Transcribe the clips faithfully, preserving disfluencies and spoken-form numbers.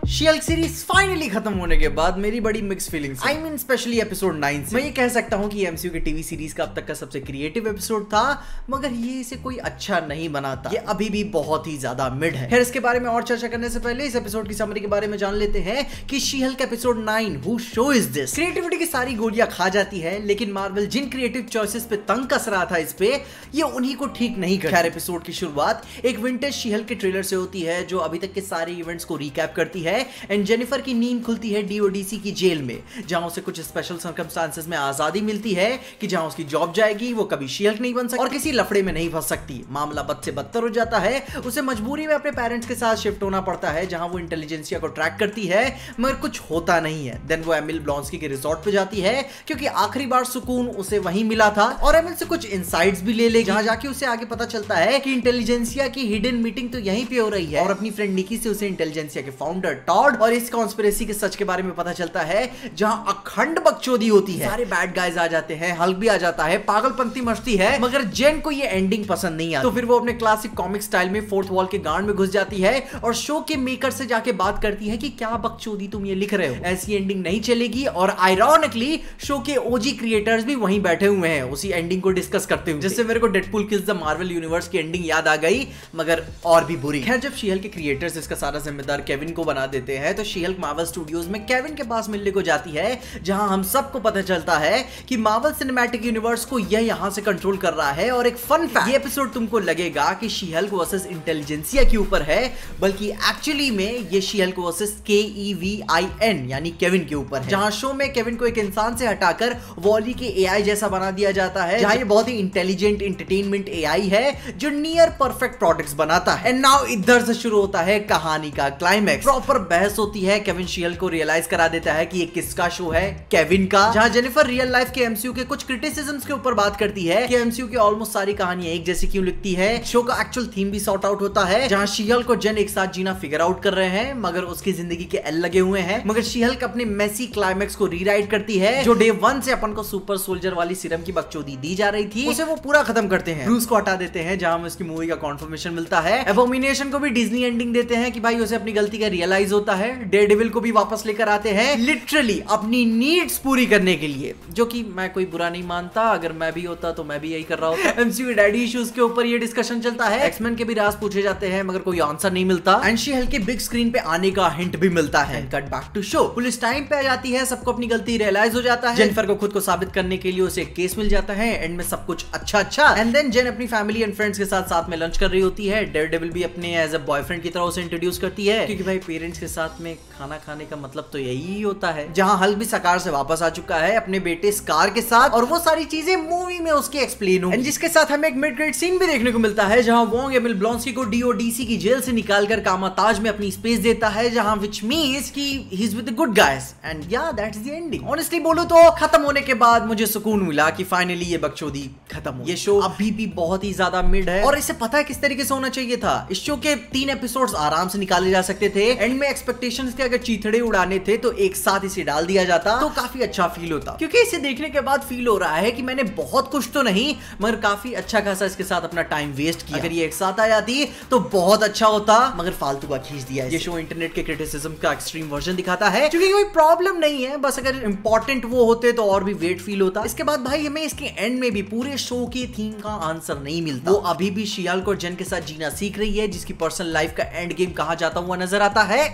She Hulk series finally खत्म होने के बाद मेरी बड़ी mix feelings I mean specially episode nine से मैं ये कह सकता हूँ कि एमसीयू के टीवी सीरीज का अब तक का सबसे क्रिएटिव एपिसोड था, मगर ये इसे कोई अच्छा नहीं बनाता। ये अभी भी बहुत ही ज्यादा मिड है। खैर इसके बारे में और चर्चा करने से पहले इस एपिसोड की समरी के बारे में जान लेते हैं कि She Hulk episode nine who show is this. Creativity की सारी गोलियां खा जाती है, लेकिन मार्वल जिन क्रिएटिव चॉइसेस पे तंग कस रहा था इस पे, ये उन्हीं को ठीक नहीं कर। खैर एपिसोड की शुरुआत एक विंटेज शी हल्क के ट्रेलर से होती है जो अभी तक के सारे इवेंट्स को रिकैप करती है। एंड जेनिफर की नींद खुलती है डीओडीसी की जेल में, जहां उसे कुछ स्पेशल सर्कमस्टांसेस में आजादी मिलती है कि जहां उसकी जॉब जाएगी, वो कभी शी हल्क नहीं बन सकती और किसी लफड़े में नहीं फंस सकती। मामला बद से बदतर हो जाता है, उसे मजबूरी में अपने पेरेंट्स के साथ शिफ्ट होना पड़ता है, जहां वो इंटेलिजेंसिया को ट्रैक करती है, मगर कुछ होता नहीं है। देन वो एमिल ब्लॉन्स्की के रिसोर्ट पे जाती है, क्योंकि आखिरी बार सुकून उसे वहीं मिला था, और एमिल से कुछ इनसाइट्स भी ले लेगी, जहां जाके उसे आगे पता चलता है कि इंटेलिजेंसिया की हिडन मीटिंग तो यहीं पे हो रही है, और अपनी फ्रेंड निकी से उसे इंटेलिजेंसिया के फाउंडर टॉड और इस कॉन्स्पिरेसी के सच के बारे में पता चलता है, जहां अखंड बकचोदी होती है। सारे बैड गाइज आ जाते हैं, हल्क भी आ जाता है, पागलपंती मचती है, मगर जेन को ये एंडिंग पसंद नहीं आती। तो फिर वो अपने क्लासिक कॉमिक स्टाइल में फोर्थ वॉल के गांड में घुस जाती है और शो के मेकर से जाके बात करती है कि क्या बकचोदी तुम ये लिख रहे हो, ऐसी एंडिंग नहीं चलेगी। और आयरॉनिकली शो के ओजी क्रिएटर्स भी वहीं बैठे हुए हैं उसी एंडिंग को डिस्कस करते हुए, जिससे मेरे को Deadpool kills the Marvel universe की एंडिंग याद आ गई, मगर और भी बुरी। खैर जब शी हल्क के क्रिएटर्स इसका सारा जिम्मेदार केविन को बना देते हैं, तो शी हल्क मार्वल स्टूडियोज में केविन के पास मिलने को जाती है, जहां हम सबको पता चलता है कि मार्वल सिनेमैटिक यूनिवर्स को यह यहां से कंट्रोल कर रहा है। और एक फन फैक्ट, ये एपिसोड तुमको लगेगा कि शी हल्क वर्सेस इंटेलिजेंसिया के ऊपर है, बल्कि एक्चुअली में ये she Hulk versus K E V I N यानी केविन के ऊपर है, जहां शो में केविन को एक इंसान से हटाकर वॉली के एआई जैसा बना दिया जाता है, जहां ये बहुत ही इंटेलिजेंट एंटरटेनमेंट एआई है जो नियर परफेक्ट प्रोडक्ट्स बनाता है। एंड नाउ इधर से शुरू होता है कहानी का क्लाइमैक्स। प्रॉपर बहस होती है, केविन शी हल्क को रियलाइज करा देता है कि ये किसका शो है, केविन का, जहां जेनिफर रियल लाइफ के एमसीयू के कुछ क्रिटिसिज्म्स के ऊपर बात करती है कि एमसीयू की ऑलमोस्ट सारी कहानियां एक जैसी क्यों लिखती है। शो का एक्चुअल थीम भी सॉर्ट आउट होता है, जहां शी हल्क और जेन एक साथ जीना फिगर आउट कर रहे हैं, मगर उसकी जिंदगी के एल लगे हुए हैं। मगर शी हल्क अपने मेसी क्लाइमैक्स को रीराइट करती है, जो डे वन से अपन को सुपर सोल्जर वाली सीरम की बकचोदी दी जा रही थी, उसे वो पूरा खत्म करते हैं। ब्रूस को हटा देते हैं, जहां हमें उसकी मूवी का कॉन्फर्मेशन मिलता है। एबोमिनेशन को भी डिज्नी एंडिंग देते हैं कि भाई उसे अपनी गलती का रियलाइज होता है। डेयरडेविल को भी वापस लेकर आते हैं, लिटरली अपनी नीड्स पूरी करने के लिए, जो कि मैं कोई बुरा नहीं मानता, अगर मैं भी होता तो मैं भी यही कर रहा होता। एमसीयू के डैडी इश्यूज के ऊपर ये डिस्कशन चलता है, एक्समैन के भी राज पूछे जाते हैं, मगर कोई आंसर नहीं मिलता। एंड शी हल्क के बिग स्क्रीन पे आने का हिंट भी मिलता है। Cut back to show, police time पे आ जाती है, सबको अपनी गलती रियलाइज हो जाता है। जेनिफर को खुद को साबित करने के लिए उसे एक केस मिल जाता है, एंड में सब कुछ अच्छा अच्छा। एंड देन जेन अपनी फैमिली एंड फ्रेंड्स के साथ साथ में लंच कर रही होती है। डेयरडेविल भी अपने एज अ बॉयफ्रेंड की तरह उसे इंट्रोड्यूस करती है, क्योंकि भाई पेरेंट्स के साथ में खाना खाने का मतलब तो यही होता है। जहां हल्क भी सकार से वापस आ चुका है अपने बेटे स्कार के साथ, और वो सारी चीजें मूवी में उसकी एक्सप्लेन होंगी, जिसके साथ हमें एक मिड ग्रेड सीन भी देखने को मिलता है, जहां वोंग एमिल ब्लॉन्स्की को डीओडीसी की जेल से निकालकर कामाताज में अपनी स्पेस देता है, जहां विच मींस कि he is with the good guys. And yeah that's the ending. Honestly बोलूं तो खत्म होने के बाद मुझे सुकून मिला कि फाइनली ये बकचोदी खत्म हो। ये शो अभी भी बहुत ही ज्यादा मिड है, और इसे पता है किस तरीके से होना चाहिए था। इस शो के तीन एपिसोड्स आराम से निकाले जा सकते थे। एंड में एक्सपेक्टेशंस थे, अगर चीथड़े उड़ाने थे तो एक साथ इसे डाल दिया जाता तो काफी अच्छा फील होता, क्योंकि इसे देखने के बाद फील हो रहा है कि मैंने बहुत कुछ तो नहीं, मगर काफी अच्छा खासा इसके साथ अपना टाइम वेस्ट किया। अगर ये एक साथ आ जाती तो बहुत अच्छा होता, मगर फालतू का खींच दिया। ये शो इंटरनेट के क्रिटिसिज्म का एक्सट्रीम वर्जन दिखाता है, क्योंकि कोई प्रॉब्लम नहीं है, बस अगर इंपॉर्टेंट वो होते तो और भी वेट फील होता। इसके बाद भाई हमें इसके एंड में भी पूरे शो की थीम का आंसर नहीं मिलता। वो अभी भी शी हल्क और जेन के साथ जीना सीख रही है, जिसकी पर्सनल लाइफ का एंड गेम कहा जाता हुआ नजर आता है।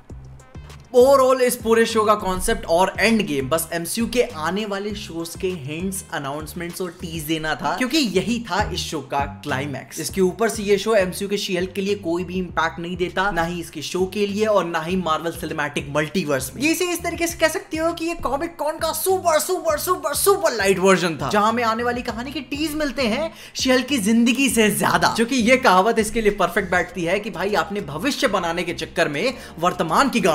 ओवरऑल इस पूरे शो का कॉन्सेप्ट और एंड गेम बस एमसीयू के आने वाले शोज के हिंट्स, अनाउंसमेंट्स और टीज देना था, क्योंकि यही था इस शो का क्लाइमैक्स। इसके ऊपर से ये शो एमसीयू के शी हल्क के लिए कोई भी इंपैक्ट नहीं देता, ना ही इसके शो के लिए और ना ही मार्वल सिनेमैटिक मल्टीवर्स में। ये इसे इस तरीके से कह सकते हो कि ये कॉमिक कॉन का super super super super light version था, जहां में आने वाली कहानी के टीज मिलते हैं शी हल्क की जिंदगी से ज्यादा। जो कि ये कहावत इसके लिए परफेक्ट बैठती है कि भाई आपने भविष्य बनाने के चक्कर में वर्तमान की गाड़ मार दी।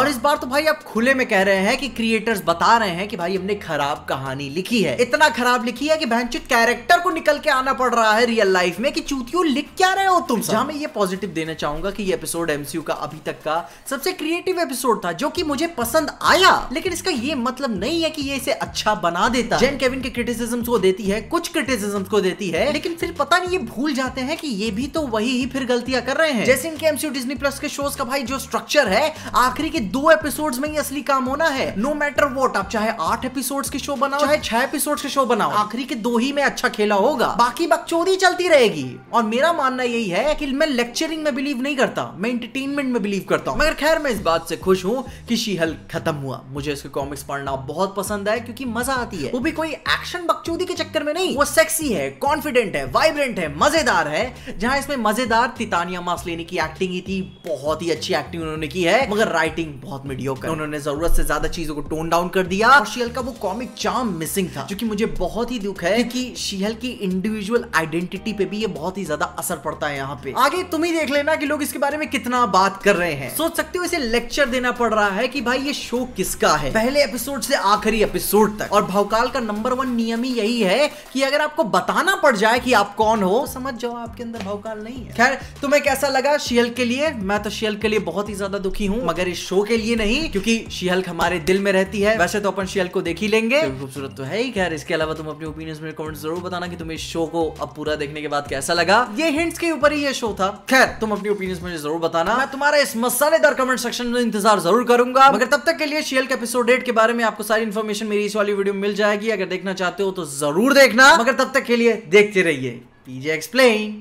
और इस बार तो भाई आप खुले में कह रहे हैं कि क्रिएटर्स बता रहे हैं कि भाई हमने खराब कहानी लिखी है, इतना खराब लिखी है कि भैंचोद कैरेक्टर को निकल के आना पड़ रहा है रियल लाइफ में कि चूतियों लिख क्या रहे हो तुम। जहां मैं ये पॉजिटिव देना चाहूंगा कि ये एपिसोड एमसीयू का अभी तक का सबसे क्रिएटिव एपिसोड था, जो कि मुझे पसंद आया, लेकिन इसका ये मतलब नहीं है कि ये इसे अच्छा बना देता। जेन केविन के क्रिटिसिज्म्स को देती है, कुछ क्रिटिसिज्म्स को देती है, लेकिन फिर पता नहीं ये भूल जाते हैं कि ये भी तो वही ही फिर गलतियां कर रहे हैं। जैसे इनके एमसीयू डिज्नी प्लस के शोज का भाई जो स्ट्रक्चर है, आखिरी के दो एपिसोड्स में ही असली काम होना है। नो मैटर व्हाट, आप चाहे आठ एपिसोड्स के शो बनाओ चाहे छह एपिसोड्स के शो बनाओ, आखिरी के दो ही में अच्छा खेला होगा, बाकी बकचोदी चलती रहेगी। और मेरा मानना यही है कि मैं लेक्चरिंग में बिलीव नहीं करता, मैं एंटरटेनमेंट में बिलीव करता हूं। मगर खैर मैं इस बात से खुश हूं कि शी हल्क खत्म हुआ। मुझे इसके कॉमिक्स पढ़ना बहुत पसंद है क्योंकि मजा आती है, वो भी कोई एक्शन बकचोदी के चक्कर में नहीं। वो सेक्सी है, कॉन्फिडेंट है, वाइब्रेंट है, मजेदार है। जहां इसमें मजेदार तितानिया मासलेनी की एक्टिंग ही थी, बहुत ही अच्छी एक्टिंग उन्होंने की है, मगर राइटिंग बहुत मीडियोकर। उन्होंने जरूरत से ज्यादा चीजों को टोन डाउन कर दिया और शी हल्क का वो कॉमिक चार्म मिसिंग था, जो कि मुझे बहुत ही दुख है क्योंकि शी हल्क की इंडिविजुअल आइडेंटिटी पे भी ये बहुत ही ज्यादा असर पड़ता है। यहाँ पे आगे तुम ही देख लेना कि लोग इसके बारे में कितना बात कर रहे हैं। सोच सकते हो इसे लेक्चर देना पड़ रहा है कि भाई ये शो किसका है, पहले एपिसोड से आखिरी एपिसोड तक। और भवकाल का नंबर वन नियम ही यही है कि अगर आपको बताना पड़ जाए कि आप कौन हो, तो समझ जाओ आपके अंदर भवकाल नहीं है। खैर तुम्हें कैसा लगा शी हल्क के लिए? मैं तो शी हल्क के लिए बहुत ही ज्यादा दुखी हूं, मगर इस शो के लिए नहीं, क्योंकि शी हल्क हमारे दिल में रहती है। वैसे तो अपन शी हल्क को देख ही लेंगे, खूबसूरत तो है ही। खैर इसके अलावा तुम अपनी ओपिनियंस में कमेंट जरूर बताना कि तुम्हें इस शो को अब पूरा देखने के बाद कैसा लगा। ये हिंट्स के ऊपर ही ये शो था। खैर तुम अपनी ओपिनियंस मुझे जरूर बताना, मैं तुम्हारा इस मसालेदार कमेंट सेक्शन में इंतजार जरूर करूंगा। मगर तब तक के लिए शी हल्क एपिसोड एट के बारे में आपको सारी इंफॉर्मेशन मेरी इस वाली वीडियो में मिल जाएगी। अगर देखना चाहते हो तो जरूर देखना, मगर तब तक के लिए देखते रहिए पीजे एक्सप्लेन।